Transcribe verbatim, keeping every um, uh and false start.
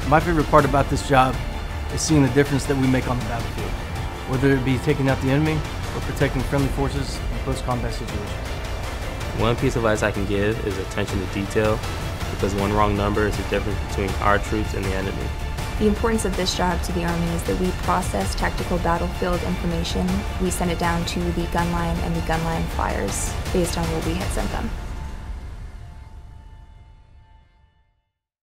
My favorite part about this job is seeing the difference that we make on the battlefield, whether it be taking out the enemy or protecting friendly forces in close combat situations. One piece of advice I can give is attention to detail, because one wrong number is the difference between our troops and the enemy. The importance of this job to the Army is that we process tactical battlefield information. We send it down to the gun line and the gun line flyers based on what we had sent them.